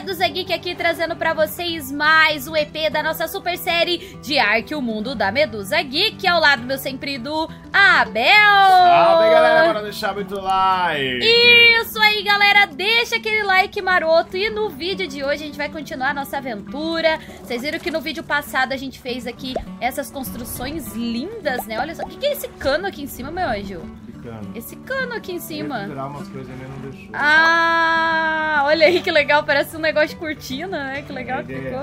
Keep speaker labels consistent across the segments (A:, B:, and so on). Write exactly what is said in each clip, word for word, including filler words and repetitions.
A: Medusa Geek aqui trazendo pra vocês mais um E P da nossa super série de Ark, o Mundo da Medusa Geek, ao lado do meu sempre do Abel.
B: Salve, galera, bora deixar muito like.
A: Isso aí, galera, deixa aquele like maroto. E no vídeo de hoje a gente vai continuar a nossa aventura. Vocês viram que no vídeo passado a gente fez aqui essas construções lindas, né? Olha só, o que é esse cano aqui em cima, meu anjo?
B: Cano.
A: Esse cano aqui em cima.
B: Umas coisas ainda não deixou.
A: Ah, olha aí que legal, parece um negócio de cortina, né? Que legal que ficou.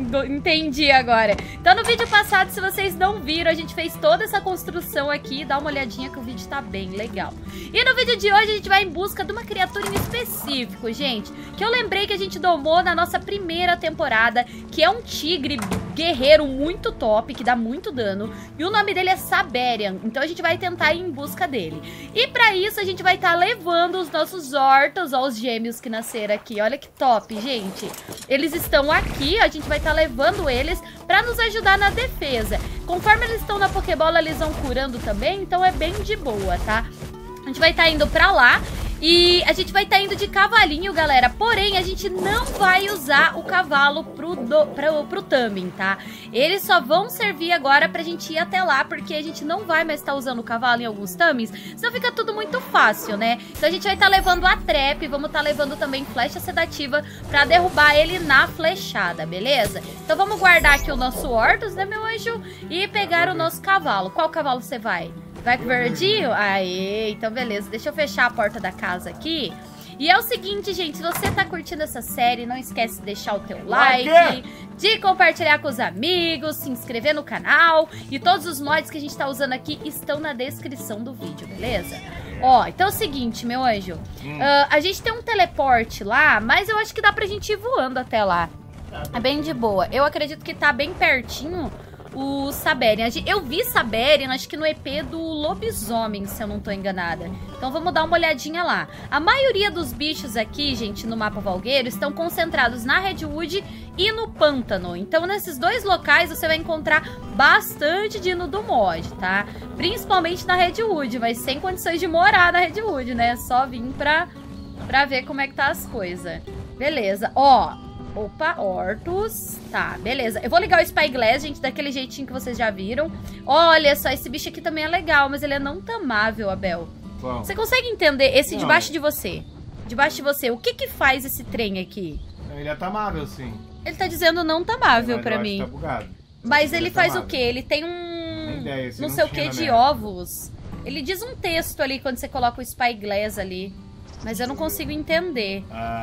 A: Entendi agora. Então no vídeo passado, se vocês não viram, a gente fez toda essa construção aqui. Dá uma olhadinha que o vídeo tá bem legal. E no vídeo de hoje a gente vai em busca de uma criatura em específico, gente, que eu lembrei que a gente domou na nossa primeira temporada, que é um tigre guerreiro muito top, que dá muito dano. E o nome dele é Saberian. Então a gente vai tentar ir em busca dele. E pra isso a gente vai estar tá levando os nossos hortos, ó, os gêmeos que nasceram aqui. Olha que top, gente. Eles estão aqui, a gente vai estar tá levando eles pra nos ajudar na defesa. Conforme eles estão na Pokébola, eles vão curando também, então é bem de boa, tá? A gente vai estar tá indo pra lá. E a gente vai estar tá indo de cavalinho, galera. Porém, a gente não vai usar o cavalo pro, do, pro, pro Tamin, tá? Eles só vão servir agora pra gente ir até lá, porque a gente não vai mais estar tá usando o cavalo em alguns Tamins, senão fica tudo muito fácil, né? Então a gente vai estar tá levando a trap, vamos estar tá levando também flecha sedativa pra derrubar ele na flechada, beleza? Então vamos guardar aqui o nosso Hortus, né, meu anjo? E pegar o nosso cavalo. Qual cavalo você vai? Vai pro verdinho? Aê, então beleza. Deixa eu fechar a porta da casa aqui. E é o seguinte, gente, se você tá curtindo essa série, não esquece de deixar o teu like, de compartilhar com os amigos, se inscrever no canal. E todos os mods que a gente tá usando aqui estão na descrição do vídeo, beleza? Ó, então é o seguinte, meu anjo. Hum. Uh, a gente tem um teleporte lá, mas eu acho que dá pra gente ir voando até lá. É bem de boa. Eu acredito que tá bem pertinho o Saberian. Eu vi Saberian, acho que no E P do lobisomem, se eu não tô enganada. Então vamos dar uma olhadinha lá. A maioria dos bichos aqui, gente, no mapa Valgueiro, estão concentrados na Redwood e no Pântano. Então nesses dois locais você vai encontrar bastante dino do mod, tá? Principalmente na Redwood, mas sem condições de morar na Redwood, né? Só vim pra, pra ver como é que tá as coisas. Beleza, ó. Opa, Hortus. Tá, beleza. Eu vou ligar o Spyglass, gente, daquele jeitinho que vocês já viram. Olha só, esse bicho aqui também é legal, mas ele é não tamável, Abel. Bom. Você consegue entender esse não. debaixo de você? Debaixo de você, o que que faz esse trem aqui?
B: Ele é tamável, sim.
A: Ele tá dizendo não tamável pra mim.
B: Tá bugado.
A: Mas ele, ele é faz tamável. O quê? Ele tem um... Ideia, não sei o que de ovos. Ele diz um texto ali quando você coloca o Spyglass ali. Mas eu não consigo entender.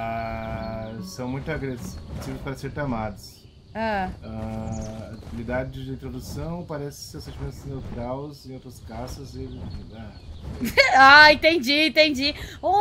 B: Ah, são muito agressivos para ser tamados.
A: Ah.
B: Ah, habilidade de introdução parece ser sentimentos neutrais em outras caças e... Ah.
A: Ah, entendi, entendi.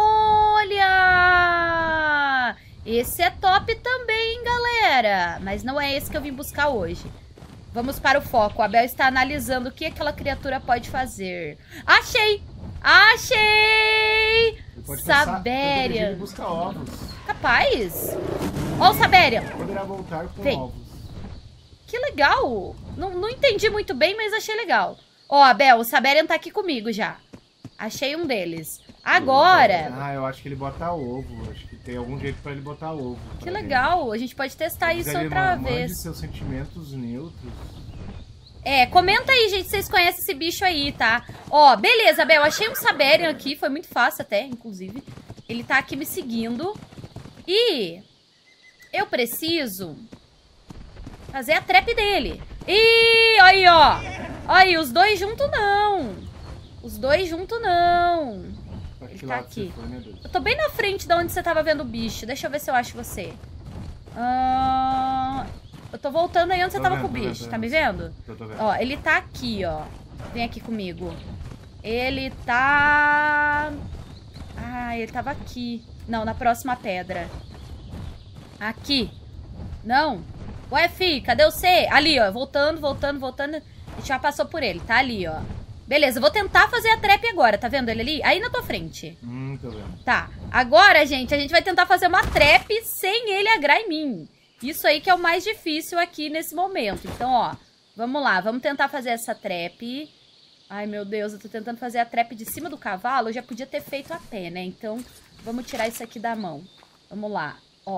A: Olha! Esse é top também, hein, galera? Mas não é esse que eu vim buscar hoje. Vamos para o foco. O Abel está analisando o que aquela criatura pode fazer. Achei! Achei! Saberian.
B: Busca ovos.
A: Capaz. Ó o Saberian.
B: Poderá voltar com
A: Vem.
B: ovos.
A: Que legal. Não, não entendi muito bem, mas achei legal. Ó, Abel, o Saberian tá aqui comigo já. Achei um deles. Agora...
B: Ah, eu acho que ele bota ovo. Acho que tem algum jeito pra ele botar ovo.
A: Que legal. Gente. A gente pode testar Mas isso outra
B: mande
A: vez.
B: Seus sentimentos neutros.
A: É, comenta aí, gente, se vocês conhecem esse bicho aí, tá? Ó, beleza, Abel, achei um Saberian aqui, foi muito fácil até, inclusive. Ele tá aqui me seguindo. E eu preciso fazer a trap dele. Ih, aí, ó. Aí, os dois juntos não. Os dois juntos não. Ele tá aqui. Eu tô bem na frente de onde você tava vendo o bicho. Deixa eu ver se eu acho você. Ahn... Eu tô voltando aí onde você tava com o bicho, tá me vendo?
B: Eu tô vendo.
A: Ó, ele tá aqui, ó. Vem aqui comigo. Ele tá... Ah, ele tava aqui. Não, na próxima pedra. Aqui. Não. Ué, fi, cadê você? Ali, ó, voltando, voltando, voltando. A gente já passou por ele, tá ali, ó. Beleza, eu vou tentar fazer a trap agora, tá vendo ele ali? Aí na tua frente.
B: Hum, tô vendo.
A: Tá, agora, gente, a gente vai tentar fazer uma trap sem ele agrar em mim. Isso aí que é o mais difícil aqui nesse momento. Então, ó, vamos lá. Vamos tentar fazer essa trap. Ai, meu Deus, eu tô tentando fazer a trap de cima do cavalo. Eu já podia ter feito a pé, né? Então, vamos tirar isso aqui da mão. Vamos lá, ó.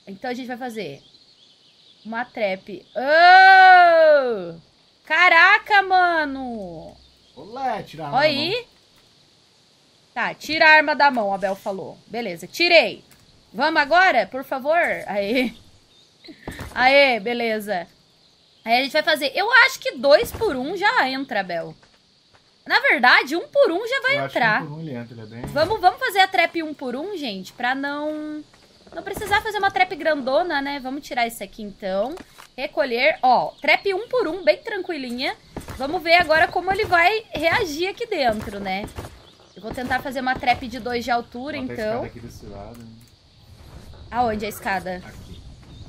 A: Então a gente vai fazer uma trap. Oh! Caraca, mano!
B: Olé, tirar a arma
A: Olha
B: da mão.
A: aí. Tá, tira a arma da mão, a Bel falou. Beleza, tirei. Vamos agora, por favor? Aí. Aê, beleza. Aí a gente vai fazer... Eu acho que dois por um já entra, Bel. Na verdade, um por um já vai
B: Eu
A: entrar.
B: Acho que um por um ele entra, ele é bem...
A: Vamos, vamos fazer a trap um por um, gente, pra não... Não precisar fazer uma trap grandona, né? Vamos tirar isso aqui, então. Recolher. Ó, trap um por um, bem tranquilinha. Vamos ver agora como ele vai reagir aqui dentro, né? Eu vou tentar fazer uma trap de dois de altura,
B: Bota a
A: então.
B: escada aqui desse lado. Né?
A: Aonde a escada?
B: Aqui.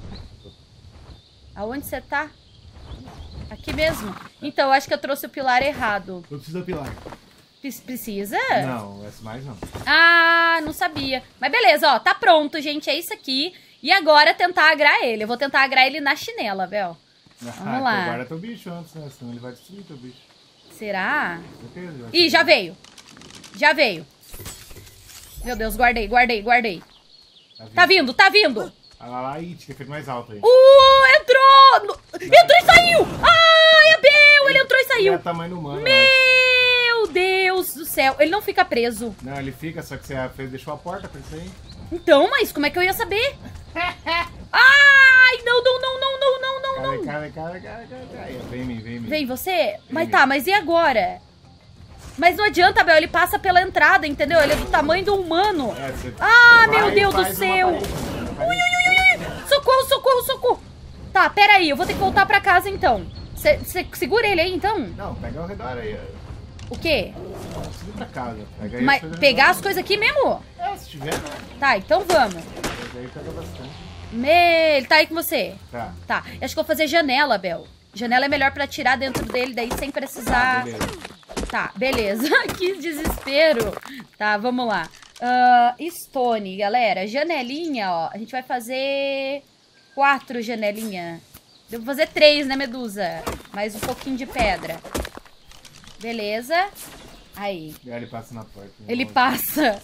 A: Aonde você tá? Aqui mesmo? Então, eu acho que eu trouxe o pilar errado.
B: Eu preciso pilar.
A: Pre- Precisa?
B: Não, esse mais não.
A: Ah, não sabia. Mas beleza, ó, tá pronto, gente, é isso aqui. E agora tentar agrar ele. Eu vou tentar agrar ele na chinela, Bel.
B: Ah,
A: Vamos lá.
B: então guarda teu bicho antes, né? Senão ele vai destruir teu bicho.
A: Será?
B: Certeza, ele vai
A: Ih, já
B: destruir.
A: veio. Já veio. Meu Deus, guardei, guardei, guardei. Tá vindo, tá vindo.
B: Ah lá, lá, ih, tinha que ter feito mais alto aí.
A: Uh, entrou! No- Entrou e saiu! Ai, Abel, ele entrou e
B: É
A: saiu.
B: o tamanho humano, eu acho.
A: Meu Deus do céu. Ele não fica preso.
B: Não, ele fica, só que você fez, deixou a porta pra isso aí.
A: Então, mas como é que eu ia saber? Ai, não, não, não, não, não, não, não,
B: Cara,
A: não.
B: cara, cara, cara, cara, cara. Vem em mim, vem em mim.
A: Vem você? Mas
B: Vem.
A: tá, mas e agora? Mas não adianta, Bel, ele passa pela entrada, entendeu? Ele é do tamanho do humano.
B: É, você
A: Ah,
B: vai
A: meu
B: e
A: Deus do
B: faz uma
A: céu.
B: parede, uma parede.
A: Socorro, socorro, socorro. Tá, pera aí, eu vou ter que voltar pra casa então. Você segura ele aí então?
B: Não, pega ao redor aí.
A: O quê?
B: Não precisa ir pra casa. Pega aí
A: Mas
B: as coisas ao
A: pegar as
B: redor.
A: coisas aqui mesmo?
B: É, se tiver, né?
A: Tá, então vamos.
B: Pega aí, pega bastante.
A: Me... Ele tá aí com você?
B: Tá.
A: Tá, eu acho que eu vou fazer janela, Bel. Janela é melhor pra tirar dentro dele, daí sem precisar...
B: Beleza.
A: Tá, beleza. Que desespero. Tá, vamos lá. Ah, Stone, galera. Janelinha, ó. A gente vai fazer quatro janelinhas. Devo fazer três, né, Medusa? Mais um pouquinho de pedra. Beleza. Aí.
B: E aí ele passa na porta. né?
A: Ele passa.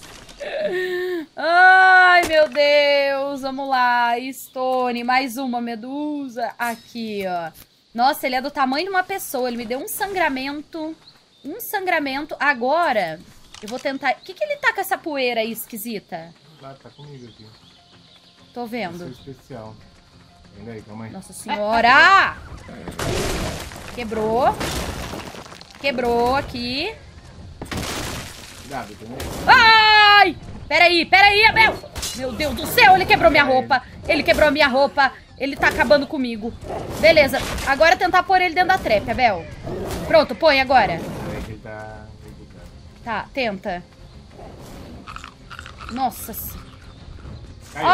A: Ai, meu Deus. Vamos lá. Stone, mais uma Medusa. Aqui, ó. Nossa, ele é do tamanho de uma pessoa. Ele me deu um sangramento. Um sangramento. Agora, eu vou tentar... O que, que ele tá com essa poeira aí esquisita?
B: Lá, tá comigo aqui.
A: Tô
B: Esse é o
A: vendo.
B: especial. Vem aí, calma aí.
A: Nossa senhora! Quebrou. Quebrou aqui.
B: Cuidado, entendeu?
A: Ai! Peraí, peraí, Abel! Meu Deus do céu, ele quebrou minha roupa. Ele quebrou minha roupa. Ele tá acabando comigo. Beleza, agora tentar pôr ele dentro da trap, Abel. Pronto, põe agora.
B: Peraí que ele tá...
A: Tá, tenta. Nossa.
B: Caiu.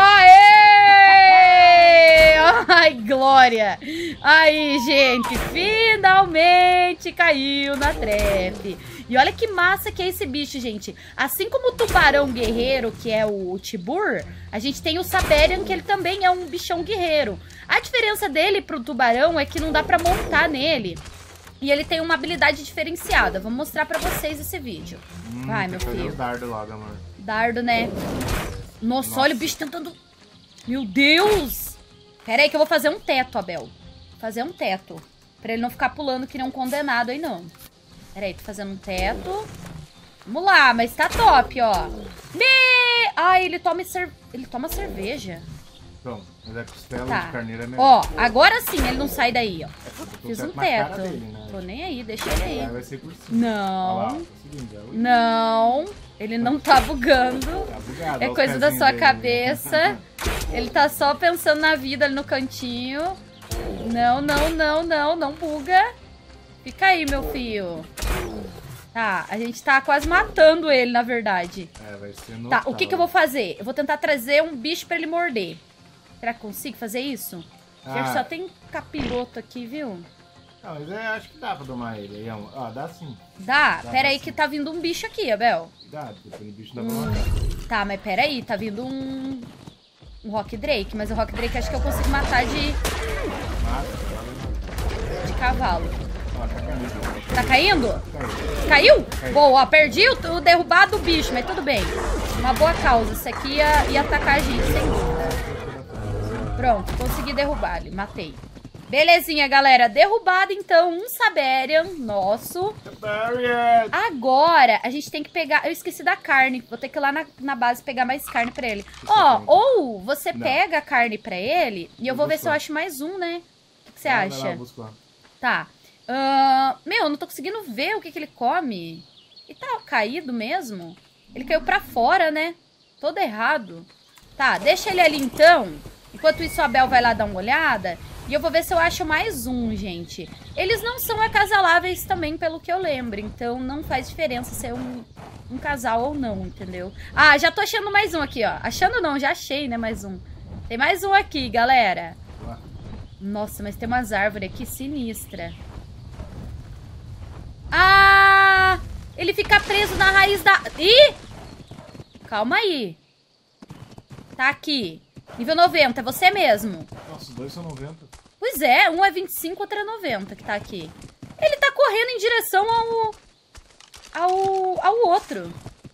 A: Aê! Ai, glória! Aí, gente, finalmente caiu na trap. E olha que massa que é esse bicho, gente. Assim como o tubarão guerreiro, que é o Tibur, a gente tem o Saberian, que ele também é um bichão guerreiro. A diferença dele pro tubarão é que não dá pra montar nele. E ele tem uma habilidade diferenciada. Vou mostrar pra vocês esse vídeo.
B: Hum,
A: Vai,
B: tem
A: meu
B: que fazer
A: filho.
B: os dardos logo, amor.
A: Dardo, né? Nossa,
B: Nossa.
A: olha o bicho tentando... Meu Deus! Pera aí que eu vou fazer um teto, Abel. Fazer um teto. Pra ele não ficar pulando que nem um condenado aí, não. Pera aí, tô fazendo um teto. Vamos lá, mas tá top, ó. Me... Ai, ele toma, cer... ele toma cerveja.
B: Pronto, mas a costela
A: Tá.
B: de carneiro é melhor.
A: Ó, agora sim ele não sai daí, ó.
B: Eu tô
A: Fiz um
B: na cara
A: teto.
B: dele, né?
A: Tô nem aí, deixa ele
B: Aí
A: aí.
B: vai ser por cima. Olha lá,
A: Não,
B: ó, seguinte, ó.
A: não. Ele não tá bugando.
B: Tá bugado,
A: É
B: ó, os
A: coisa da
B: pezinhos
A: sua
B: dele.
A: cabeça. Ele tá só pensando na vida ali no cantinho. Não, não, não, não, não buga. Fica aí, meu filho. Tá, a gente tá quase matando ele, na verdade.
B: É, vai ser no
A: Tá, o que que eu vou fazer? Eu vou tentar trazer um bicho pra ele morder. Será que consigo fazer isso?
B: Ah.
A: Só tem capiroto aqui, viu?
B: Não, mas eu acho que dá pra domar ele. Aí, ó, ó, dá sim.
A: Dá?
B: Dá,
A: Pera aí
B: dá
A: que
B: sim.
A: tá vindo um bicho aqui, Abel.
B: Cuidado, porque aquele bicho dá
A: Hum.
B: pra matar.
A: Tá, mas pera aí, tá vindo um... Um Rock Drake, mas o Rock Drake acho que eu consigo matar de,
B: Mata, mata.
A: de cavalo.
B: Ó, tá caindo.
A: Tá caindo?
B: Caiu.
A: Caiu?
B: Caiu.
A: Boa, ó, perdi o, o derrubado do bicho, mas tudo bem. Uma boa causa. Isso aqui ia, ia atacar a gente, sem dúvida. Pronto, consegui derrubar ele. Matei. Belezinha, galera. Derrubado, então, um Saberian nosso.
B: Saberian.
A: Agora, a gente tem que pegar... Eu esqueci da carne. Vou ter que ir lá na, na base pegar mais carne pra ele. Ó, oh, ou você não. pega a carne pra ele e eu, eu vou ver se eu acho mais um, né? O que, que você
B: vai,
A: acha?
B: Vai lá, eu busco lá.
A: Tá. Uh, meu, eu não tô conseguindo ver o que, que ele come. Ele tá caído mesmo? Ele caiu pra fora, né? Todo errado. Tá, deixa ele ali então. Enquanto isso, a Bel vai lá dar uma olhada. E eu vou ver se eu acho mais um, gente. Eles não são acasaláveis também, pelo que eu lembro. Então, não faz diferença ser um, um casal ou não, entendeu? Ah, já tô achando mais um aqui, ó. Achando não, já achei, né, mais um. Tem mais um aqui, galera. Nossa, mas tem umas árvores aqui sinistras. Ah! Ele fica preso na raiz da... Ih! Calma aí. Tá aqui. Nível noventa, é você mesmo.
B: Nossa, os dois são noventa.
A: Pois é, um é vinte e cinco, outro é noventa que tá aqui. Ele tá correndo em direção ao... Ao, ao outro.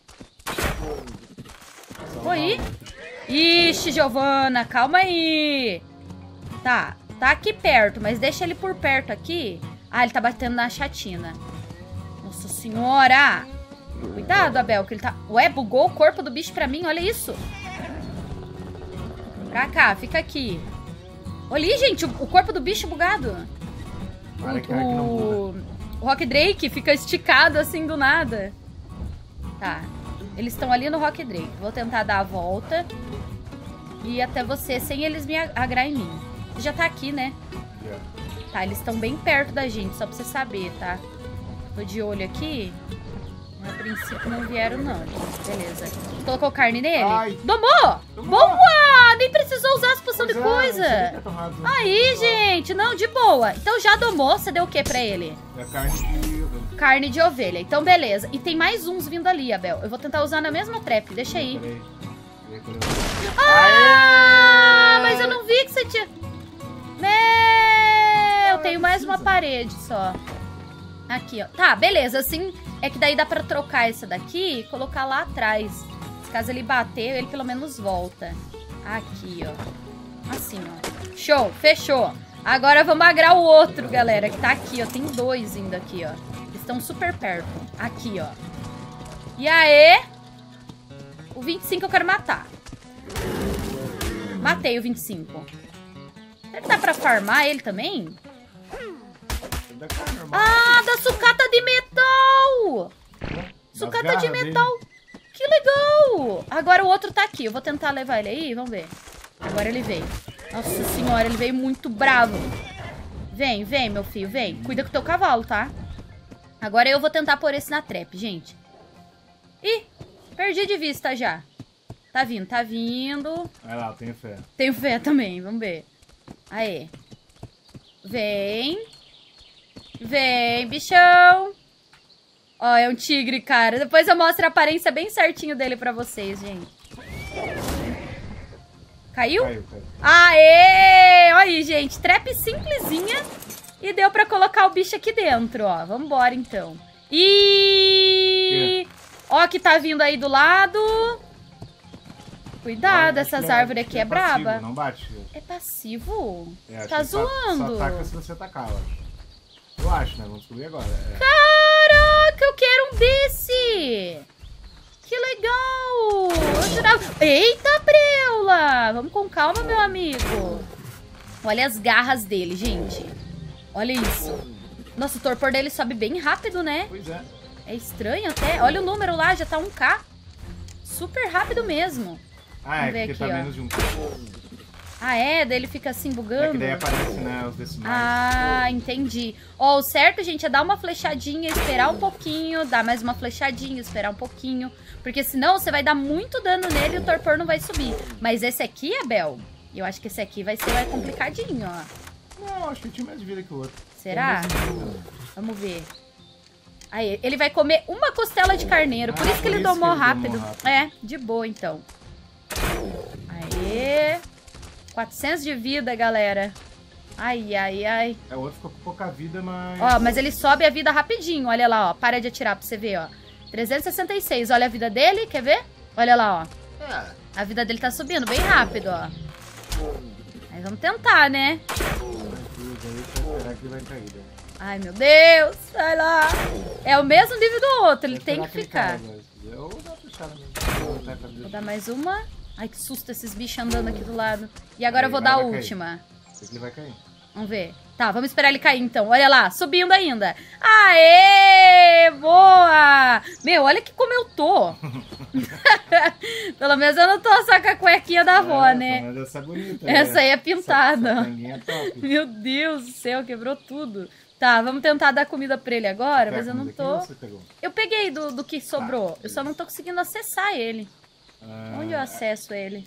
A: Oi? Ixi, Giovana, calma aí. Tá, tá aqui perto, mas deixa ele por perto aqui. Ah, ele tá batendo na chatina. Nossa senhora. Cuidado, Abel, que ele tá... Ué, bugou o corpo do bicho pra mim, olha isso. Pra cá, fica aqui. Olha aí, gente, o corpo do bicho bugado. O, o, o Rock Drake fica esticado assim do nada. Tá, eles estão ali no Rock Drake. Vou tentar dar a volta e ir até você sem eles me agrar em mim. Você já tá aqui, né?
B: Yeah.
A: Tá, eles estão bem perto da gente, só pra você saber, tá? Tô de olho aqui. A princípio não vieram, não. Beleza. Colocou carne nele? Ai. Domou! Domou! Boa! Nem precisou usar as poções de coisa. É, aí, gente. Não, de boa. Então já domou. Você deu o que pra ele?
B: É carne de ovelha.
A: Carne de ovelha. Então, beleza. E tem mais uns vindo ali, Abel. Eu vou tentar usar na mesma trap. Deixa aí.
B: Peraí.
A: Ah! Aê! Mas eu não vi que você tinha... Meu! Eu tenho mais uma parede só. Aqui, ó. Tá, beleza. Assim, é que daí dá pra trocar essa daqui e colocar lá atrás. Se caso ele bater, ele pelo menos volta. Aqui, ó. Assim, ó. Show, fechou. Agora vamos agrar o outro, galera, que tá aqui, ó. Tem dois indo aqui, ó. Eles estão super perto. Aqui, ó. E aí? O vinte e cinco eu quero matar. Matei o vinte e cinco. Será que dá pra farmar ele também? Ah, da sucata de metal! Sucata de metal! Que legal! Agora o outro tá aqui. Eu vou tentar levar ele aí, vamos ver. Agora ele veio. Nossa senhora, ele veio muito bravo. Vem, vem, meu filho, vem. Cuida com o teu cavalo, tá? Agora eu vou tentar pôr esse na trap, gente. Ih, perdi de vista já. Tá vindo, tá vindo.
B: Vai lá, tenho fé.
A: Tenho fé também, vamos ver. Aê. Vem. Vem, bichão. Ó, é um tigre, cara. Depois eu mostro a aparência bem certinho dele pra vocês, gente. Caiu?
B: Caiu, caiu.
A: Aê! Olha aí, gente. Trap simplesinha. E deu pra colocar o bicho aqui dentro, ó. Vambora, então. E... Ó, que tá vindo aí do lado. Cuidado, ah, essas árvores aqui é, é passivo, braba.
B: Não bate.
A: É passivo?
B: É,
A: tá zoando.
B: Só, só ataca se você atacar, eu acho. Eu acho, né? Vamos descobrir agora. É.
A: Caraca, eu quero um desse! Que legal! Eu jurava... Eita, preula! Vamos com calma, meu amigo. Olha as garras dele, gente. Olha isso. Nossa, o torpor dele sobe bem rápido, né?
B: Pois é.
A: É estranho até. Olha o número lá, já tá um K. Super rápido mesmo.
B: Ah, é porque aqui, tá ó. menos de um K.
A: Ah, é? Daí ele fica assim bugando?
B: É que daí aparece, né, os decimais.
A: Ah, entendi. Ó, o certo, gente, é dar uma flechadinha, esperar um pouquinho, dar mais uma flechadinha, esperar um pouquinho. Porque senão você vai dar muito dano nele e o torpor não vai subir. Mas esse aqui, Abel, eu acho que esse aqui vai ser mais complicadinho, ó.
B: Não, acho que tinha mais vida que o outro.
A: Será? Vamos ver. Aí, ele vai comer uma costela de carneiro, por ah, isso que ele domou rápido. rápido. É, de boa, então. Aê... quatrocentos de vida, galera. Ai, ai, ai.
B: É, o outro ficou com pouca vida, mas...
A: Ó, mas ele sobe a vida rapidinho. Olha lá, ó. Para de atirar pra você ver, ó. trezentos e sessenta e seis. Olha a vida dele. Quer ver? Olha lá, ó.
B: É.
A: A vida dele tá subindo bem rápido, ó. Mas vamos tentar, né?
B: Será que ele vai cair, né?
A: Ai, meu Deus. Vai lá. É o mesmo nível do outro. Ele tem que ficar.
B: Vou
A: dar mais uma. Ai, que susto esses bichos andando aqui do lado. E agora eu vou dar a última.
B: Esse aqui vai cair.
A: Vamos ver. Tá, vamos esperar ele cair então. Olha lá, subindo ainda. Aê! Boa! Meu, olha que como eu tô. Pelo menos eu não tô só com a cuequinha da avó, é, né?
B: Essa é bonita.
A: Essa aí é pintada.
B: Essa, essa é top.
A: Meu Deus do céu, quebrou tudo. Tá, vamos tentar dar comida pra ele agora, mas eu não tô... Eu peguei do, do que sobrou. Eu só não tô conseguindo acessar ele. Ah... Onde eu acesso ele?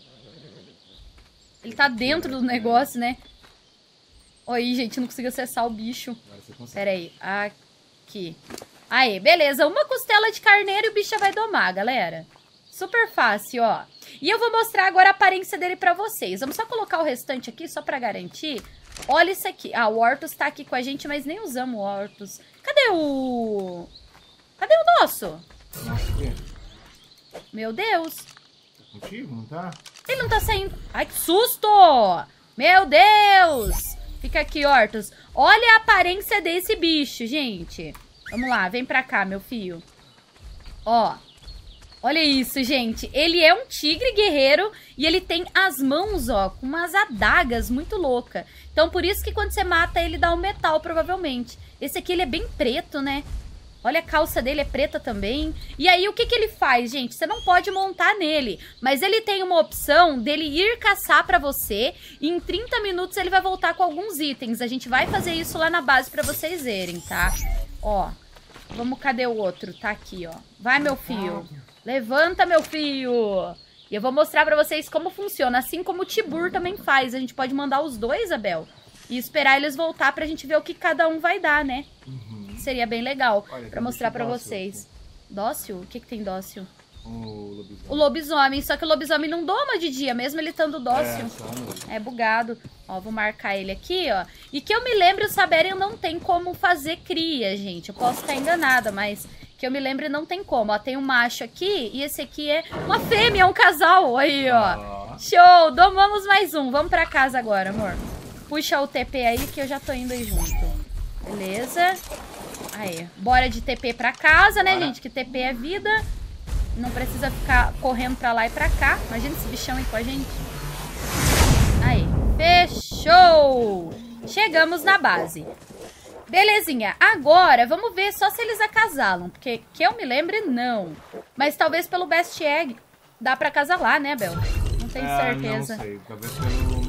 A: Ele tá dentro do negócio, né? Oi, gente, não consigo acessar o bicho. Pera aí, aqui. Aí, beleza. Uma costela de carneiro e o bicho já vai domar, galera. Super fácil, ó. E eu vou mostrar agora a aparência dele pra vocês. Vamos só colocar o restante aqui, só pra garantir. Olha isso aqui. Ah, o Hortus tá aqui com a gente, mas nem usamos o Hortus. Cadê o... Cadê o nosso? Meu Deus.
B: Tá contigo, não tá?
A: Ele não tá saindo. Ai, que susto! Meu Deus! Fica aqui, Hortus. Olha a aparência desse bicho, gente. Vamos lá, vem pra cá, meu filho. Ó. Olha isso, gente. Ele é um tigre guerreiro e ele tem as mãos, ó, com umas adagas muito loucas. Então, por isso que quando você mata, ele dá um metal, provavelmente. Esse aqui, ele é bem preto, né? Olha, a calça dele é preta também. E aí, o que que ele faz, gente? Você não pode montar nele. Mas ele tem uma opção dele ir caçar pra você. E em trinta minutos ele vai voltar com alguns itens. A gente vai fazer isso lá na base pra vocês verem, tá? Ó, vamos, cadê o outro? Tá aqui, ó. Vai, meu filho. Levanta, meu filho. E eu vou mostrar pra vocês como funciona. Assim como o Tibur também faz. A gente pode mandar os dois, Abel. E esperar eles voltar pra gente ver o que cada um vai dar, né? Uhum. Seria bem legal. Olha, pra mostrar pra dócil, vocês. Dócil? O que que tem dócil?
B: O lobisomem.
A: O lobisomem. Só que o lobisomem não doma de dia, mesmo ele estando dócil. É, é bugado. Ó, vou marcar ele aqui, ó. E que eu me lembre, o Saberian não tem como fazer cria, gente. Eu posso estar enganada, mas... Que eu me lembre, não tem como. Ó, tem um macho aqui e esse aqui é uma fêmea, é um casal. Aí, ó. Show! Domamos mais um. Vamos pra casa agora, amor. Puxa o T P aí que eu já tô indo aí junto. Beleza. Aí, bora de T P pra casa, né, bora. Gente? Que T P é vida. Não precisa ficar correndo pra lá e pra cá. Imagina esse bichão aí com a gente. Aí, fechou! Chegamos na base. Belezinha. Agora, vamos ver só se eles acasalam. Porque, que eu me lembre, não. Mas talvez pelo Best Egg. Dá pra acasalar, né, Bel? Não tenho ah, certeza.
B: Não sei. Talvez pelo...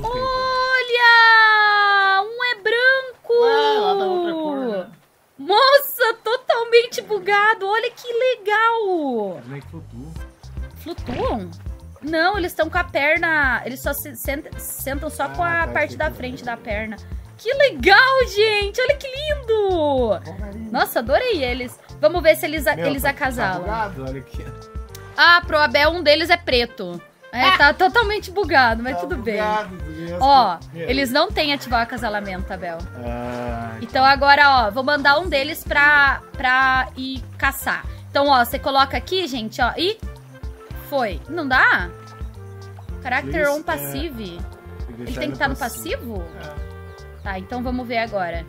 A: Olha! Um é branco!
B: Ué, lá da outra cor, né?
A: Nossa, totalmente bugado. Olha que legal.
B: Eles nem flutuam.
A: Flutuam? Não, eles estão com a perna... Eles só se sentam, sentam só ah, com a tá parte da frente da perna. Que legal, gente. Olha que lindo. Nossa, adorei eles. Vamos ver se eles, Meu, eles
B: tá,
A: acasalam.
B: Tá bugado, olha aqui.
A: Ah, pro Abel, um deles é preto. É, ah, tá totalmente bugado, mas tá tudo bugado, bem. Ó, eles não têm ativar o acasalamento, Abel. Ah, então agora, ó, vou mandar um deles pra, pra ir caçar. Então, ó, você coloca aqui, gente, ó, e foi. Não dá? Character on passive. É, ele tem que estar no passivo? É. Tá, então vamos ver agora.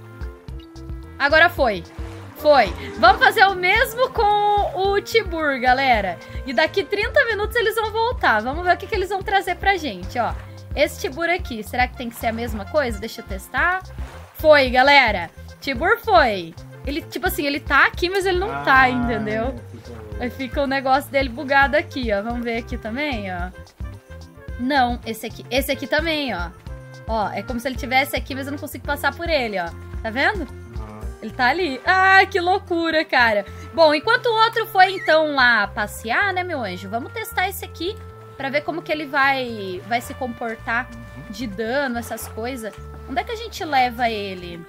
A: Agora foi. Foi. Vamos fazer o mesmo com o Tibur, galera. E daqui trinta minutos eles vão voltar. Vamos ver o que, que eles vão trazer pra gente, ó. Esse Tibur aqui, será que tem que ser a mesma coisa? Deixa eu testar. Foi, galera. Tibur foi. Ele, tipo assim, ele tá aqui, mas ele não ah, tá, entendeu? Aí fica o negócio dele bugado aqui, ó. Vamos ver aqui também, ó. Não, esse aqui. Esse aqui também, ó. Ó, é como se ele tivesse aqui, mas eu não consigo passar por ele, ó. Tá vendo? Ele tá ali. Ai, que loucura, cara. Bom, enquanto o outro foi, então, lá passear, né, meu anjo? Vamos testar esse aqui pra ver como que ele vai, vai se comportar de dano, essas coisas. Onde é que a gente leva ele?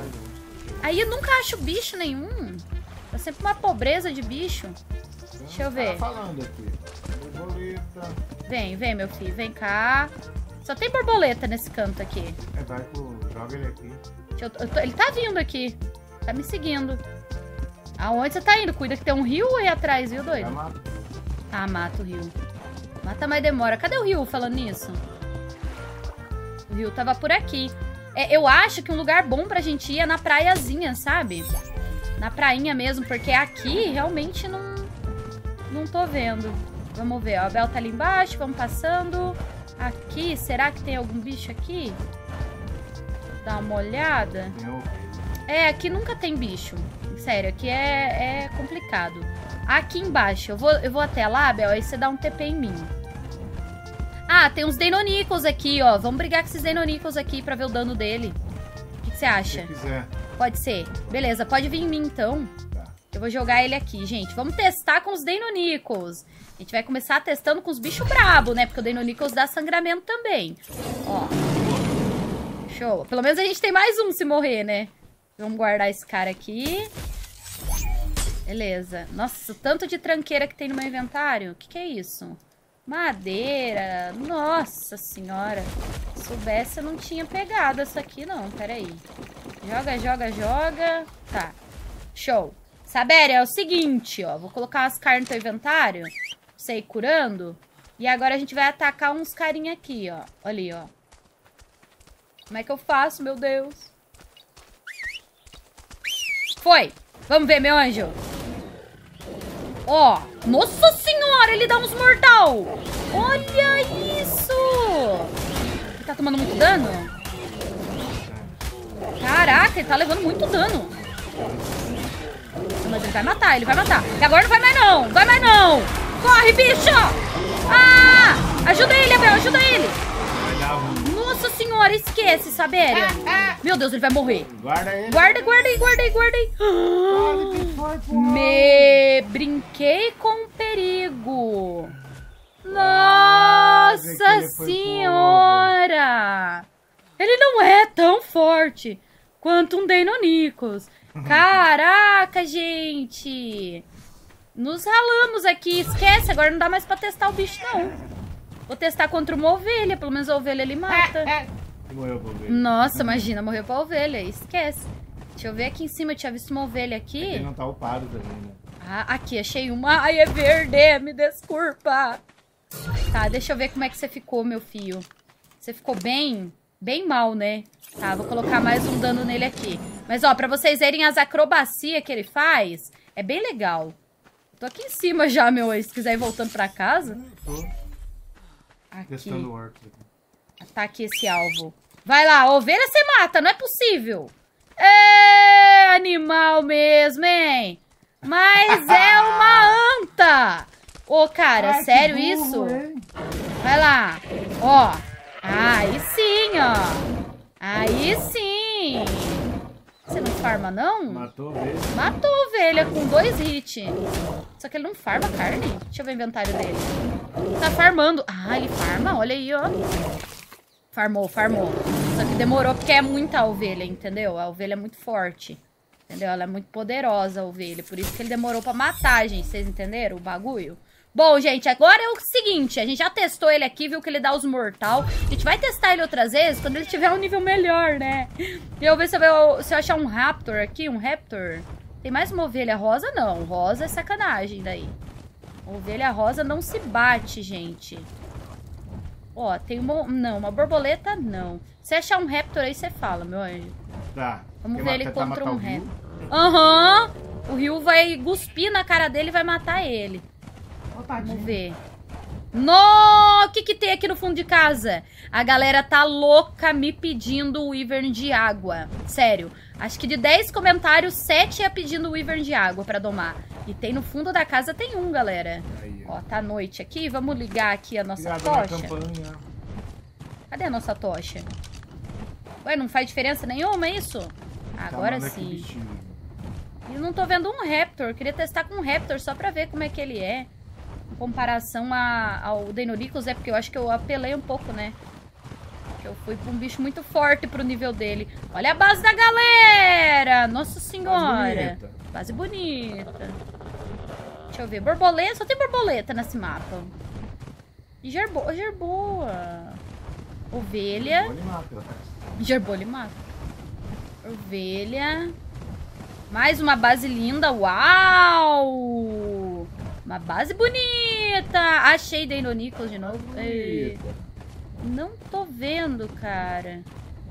A: Aí eu nunca acho bicho nenhum. Tá sempre uma pobreza de bicho. Deixa eu ver.
B: Falando aqui. Borboleta.
A: Vem, vem, meu filho. Vem cá. Só tem borboleta nesse canto aqui.
B: É, vai pro... Joga ele aqui.
A: Eu, eu tô... Ele tá vindo aqui. Tá me seguindo. Aonde você tá indo? Cuida que tem um rio aí atrás, viu, doido?
B: Mata.
A: Ah, mata o rio. Mata, mas demora. Cadê o rio falando nisso? O rio tava por aqui. É, eu acho que um lugar bom pra gente ir é na praiazinha, sabe? Na prainha mesmo, porque aqui realmente não, não tô vendo. Vamos ver, ó. A Bel tá ali embaixo, vamos passando. Aqui, será que tem algum bicho aqui? Dá uma olhada. É, aqui nunca tem bicho. Sério, aqui é, é complicado. Aqui embaixo, eu vou, eu vou até lá, Bel, aí você dá um T P em mim. Ah, tem uns Deinonychus aqui, ó. Vamos brigar com esses Deinonychus aqui pra ver o dano dele. O que, que você acha?
B: Se quiser.
A: Pode ser. Beleza, pode vir em mim, então.
B: Tá.
A: Eu vou jogar ele aqui, gente. Vamos testar com os Deinonychus. A gente vai começar testando com os bichos brabos, né? Porque o Deinonychus dá sangramento também. Ó. Show. Pelo menos a gente tem mais um se morrer, né? Vamos guardar esse cara aqui. Beleza. Nossa, o tanto de tranqueira que tem no meu inventário. O que, que é isso? Madeira. Nossa senhora. Se soubesse, eu não tinha pegado essa aqui, não. Pera aí. Joga, joga, joga. Tá. Show. Sabéria, é o seguinte, ó. Vou colocar umas carnes no teu inventário. Pra você ir curando. E agora a gente vai atacar uns carinha aqui, ó. Olha ali, ó. Como é que eu faço, meu Deus? Foi. Vamos ver, meu anjo. Ó. Nossa senhora, ele dá uns mortal. Olha isso. Ele tá tomando muito dano? Caraca, ele tá levando muito dano. Mas ele vai matar, ele vai matar. E agora não vai mais não, vai mais não. Corre, bicho. Ah, ajuda ele, Abel, ajuda ele. Nossa senhora, esquece, Sabéria. Meu Deus, ele vai morrer.
B: Guarda ele.
A: Guarda, guarda aí, guarda aí, guarda aí. Me brinquei com perigo. Nossa senhora. Ele não é tão forte quanto um Deinonychus. Caraca, gente. Nos ralamos aqui. Esquece, agora não dá mais pra testar o bicho, não. Vou testar contra uma ovelha. Pelo menos a ovelha ele mata.
B: Morreu pra ovelha.
A: Nossa, imagina, morreu pra ovelha. Esquece. Deixa eu ver aqui em cima. Eu tinha visto uma ovelha aqui.
B: Ele não tá upado também, né?
A: Ah, aqui, achei uma. Ai, é verde. Me desculpa. Tá, deixa eu ver como é que você ficou, meu filho. Você ficou bem... Bem mal, né? Tá, vou colocar mais um dano nele aqui. Mas, ó, pra vocês verem as acrobacias que ele faz, é bem legal. Tô aqui em cima já, meu ex. Se quiser ir voltando pra casa.
B: Tô
A: Aqui.
B: testando o orc.
A: Ataque esse alvo. Vai lá, ovelha você mata, não é possível. É animal mesmo, hein? Mas é uma anta. Ô, cara,
B: Ai,
A: sério
B: burro,
A: isso?
B: hein?
A: Vai lá. Ó. Aí sim, ó. Aí sim. Você não farma, não?
B: Matou a ovelha.
A: Matou a ovelha com dois hits. Só que ele não farma carne. Deixa eu ver o inventário dele. Tá farmando. Ah, ele farma. Olha aí, ó. Farmou, farmou. Só que demorou porque é muita ovelha, entendeu? A ovelha é muito forte. Entendeu? Ela é muito poderosa, a ovelha. Por isso que ele demorou pra matar, gente. Vocês entenderam o bagulho? Bom, gente, agora é o seguinte. A gente já testou ele aqui, viu que ele dá os mortal. A gente vai testar ele outras vezes quando ele tiver um nível melhor, né? E eu ver se eu, se eu achar um raptor aqui, um raptor. Tem mais uma ovelha rosa? Não. Rosa é sacanagem daí. Ovelha rosa não se bate, gente. Ó, tem uma... Não, uma borboleta não. Se achar um raptor aí, você fala, meu anjo.
B: Tá.
A: Vamos
B: Quer
A: ver ele
B: matar-
A: contra
B: matar
A: um
B: o Rio?
A: raptor. Aham. O Rio vai cuspir na cara dele e vai matar ele. Vamos ver. No! O que que tem aqui no fundo de casa? A galera tá louca me pedindo o Wyvern de água. Sério. Acho que de dez comentários, sete é pedindo o Wyvern de água pra domar. E tem no fundo da casa, tem um, galera.
B: Aí,
A: Ó, tá noite aqui. Vamos ligar aqui a nossa
B: Ligado na
A: tocha.
B: campanha.
A: Cadê a nossa tocha? Ué, não faz diferença nenhuma, é isso? Agora
B: Tá, mano, que
A: sim.
B: bichinho.
A: Eu não tô vendo um Raptor. Queria testar com um Raptor só pra ver como é que ele é. Em comparação a, ao Deinonychus, é porque eu acho que eu apelei um pouco, né? Eu fui pra um bicho muito forte pro nível dele. Olha a base da galera! Nossa senhora!
B: bonita.
A: Base bonita. Deixa eu ver. Borboleta. Só tem borboleta nesse mapa. E gerbo... gerboa. Ovelha.
B: Vou animar pela casa.
A: Gerboa ele mata. Ovelha. Mais uma base linda. Uau! Uma base bonita. Achei Deinonychus de novo. Ei. Não tô vendo, cara.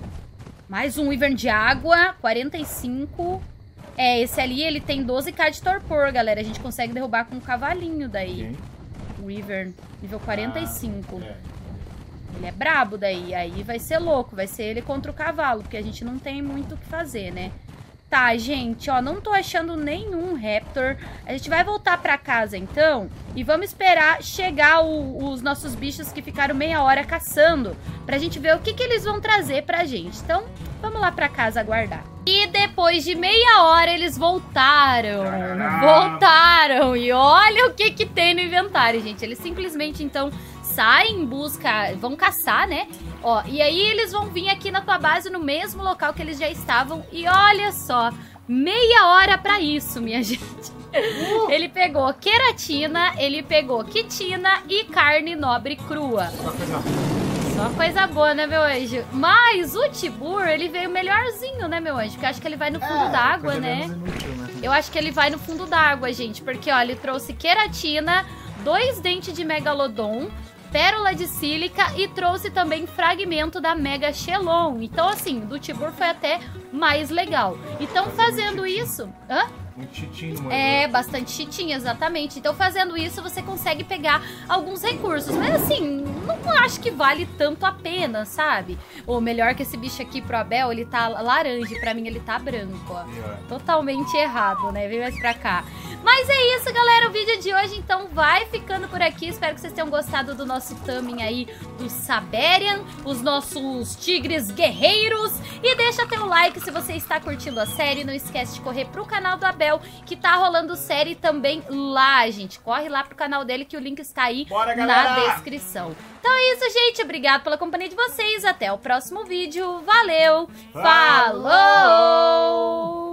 A: Mais um Wyvern de água, quarenta e cinco. É, esse ali, ele tem doze K de torpor, galera. A gente consegue derrubar com um cavalinho daí.
B: Quem?
A: O Wyvern, nível quarenta e cinco.
B: Ah, é.
A: Ele é brabo daí. Aí vai ser louco. Vai ser ele contra o cavalo, porque a gente não tem muito o que fazer, né? Tá, gente, ó, não tô achando nenhum Raptor. A gente vai voltar pra casa, então, e vamos esperar chegar o, os nossos bichos que ficaram meia hora caçando, pra gente ver o que que eles vão trazer pra gente. Então, vamos lá pra casa aguardar. E depois de meia hora, eles voltaram. Voltaram. E olha o que que tem no inventário, gente. Eles simplesmente, então, saem em busca, vão caçar, né? Ó, e aí eles vão vir aqui na tua base no mesmo local que eles já estavam. E olha só, meia hora pra isso, minha gente. Uh! Ele pegou queratina, ele pegou quitina e carne nobre crua.
B: Só coisa boa.
A: Só coisa boa, né, meu anjo? Mas o Tibur, ele veio melhorzinho, né, meu anjo? Porque eu acho que ele vai no fundo
B: É,
A: d'água,
B: coisa
A: né?
B: menos inútil, né?
A: Eu acho que ele vai no fundo d'água, gente. Porque, ó, ele trouxe queratina, dois dentes de megalodon, pérola de sílica e trouxe também fragmento da Mega Xelon. Então, assim, do Tibur foi até mais legal. Então, fazendo isso... Hã?
B: Muito chitinho no
A: É,
B: moedor.
A: bastante chitinho, exatamente. Então, fazendo isso, você consegue pegar alguns recursos. Mas, assim, não acho que vale tanto a pena, sabe? Ou melhor que esse bicho aqui pro Abel, ele tá laranja. Pra mim, ele tá branco, ó.
B: Pior.
A: Totalmente errado, né? Vem mais pra cá. Mas é isso, galera. O vídeo de hoje, então, vai ficando por aqui. Espero que vocês tenham gostado do nosso thumbing aí do Saberian, os nossos tigres guerreiros. E deixa teu like se você está curtindo a série. Não esquece de correr pro canal do Abel, que tá rolando série também lá, gente. Corre lá pro canal dele que o link está aí
B: Bora,
A: na
B: galera!
A: descrição. Então é isso, gente. Obrigado pela companhia de vocês. Até o próximo vídeo. Valeu!
B: Falou!
A: Falou!